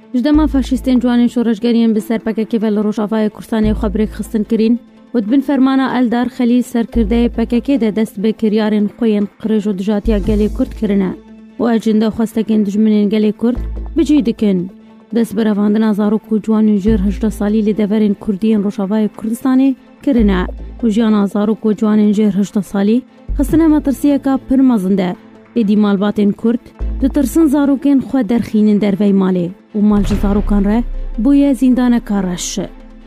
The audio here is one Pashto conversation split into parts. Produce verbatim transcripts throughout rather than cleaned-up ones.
جدما فاشیستین جوانین شورشگریان بسر پککی و لروشافای کورسانی خبرک خستن کرین و دبن فرمانا الدار خلیل سرکرده پککی ده دست به کریارن خوین قرج و دجاتیا گلی کرد کرنه و اجنده خواستکین دجمنین گلی کرد بجی دکن دست برواندن زاروک و جوانین جر هجده سالی لدورین کردین روشافای کردستانی کرنه و جیان زاروک و جوانین جر هجده سالی خستنه مترسیه که پر مزنده ایدی مالباتین کرد دو ترسن زاروکین خود درخینین در وی مالی و مال زاروکان را بوی زندان کارش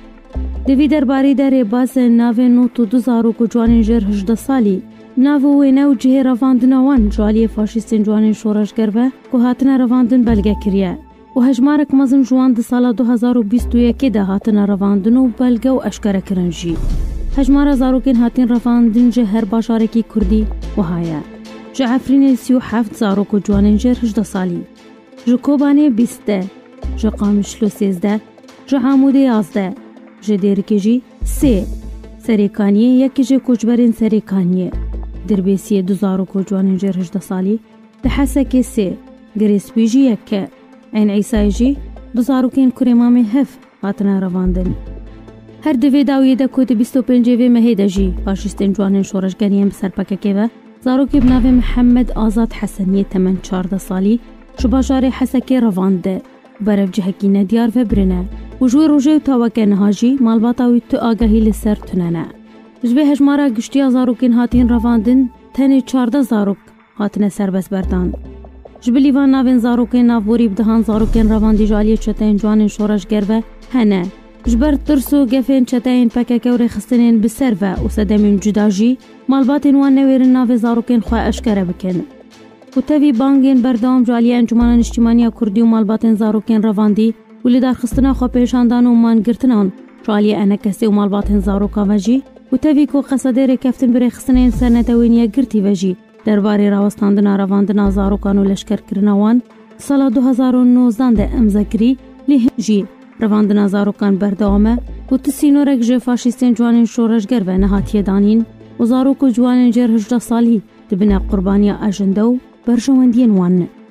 دوی درباری در باز ناو نو تو دو زاروک و جوانین جر هجده سالی ناو و نو جه رواندن وان جوالی فاشیستین جوانین شورشگر و که هاتن رواندن بلگه کریه و هجمارک مزن جوان ده سال دو هزار و بیست و یک ده هاتن رواندن و بلگه و اشکره کرنجی هجمار زاروکین هاتن رواندن جه هر باشارکی کردی و هایه جه عفرین سی و هفت زاروک و جوانین جر هجده سالی جه کوبانه بیسته جه قامشلو سیزده جه عموده یازده جه دیرکجی سه سریکانیه یکی جه کچبرین سریکانیه دربیسیه دو زاروک و جوانین جر هجده سالی ده حسکه سه گریسپیجی یکه این عیسای جی دو زاروکین کرمام هف هاتنا رواندن هر دوی داویه ده کود بیست و پنجه مهیده جی فاشیستین جوانین شورشگرین بسر پککه و زاروکی بناوی محمد آزاد حسنیه تمن چارده سالی شباشار حسکی روانده برف جهکینه دیار و برنه و جوی روژه و تاوکه نهاجی مالباتاوی تو آگاهی لسر تننه جبه هجمارا گشتی زاروکین هاتین رواندن تنی چارده زاروک هاتنه سربس بردان جبه لیوان ناوین زاروکین ناووری بدهان زاروکین رواندی جالی چتین جوانین شورشگر و هنه جبر ترسو گفین چتین پککه و رخستنین بسر و سدمین جداجی مالباتین وان نویرن ناو زاروکین خواه اشکره بکن و تاوی بانگین بردام جالی انجمنان اجتماعی کردی و مالباتین زاروکین رواندی ولی در خستنا خواه پیشاندان و مان گرتنان جالی انکسی و مالباتین زاروکا وجی و تاوی کو قصدیر کفتن بر خستنین سرنتوینیه گرتی وجی درباره راوستاندنا رواندنا زاروکان و لشکر کرنوان سال دو هزار و نوزده ده امزکری لیهجی رواندنا زاروکان بردامه و تسینورک جه فاشیستین جوانین شورشگر و نهاتیه دانین و زاروک و جوانین جر هجده سالی دبنا قربانی اجنده و برجواندین وان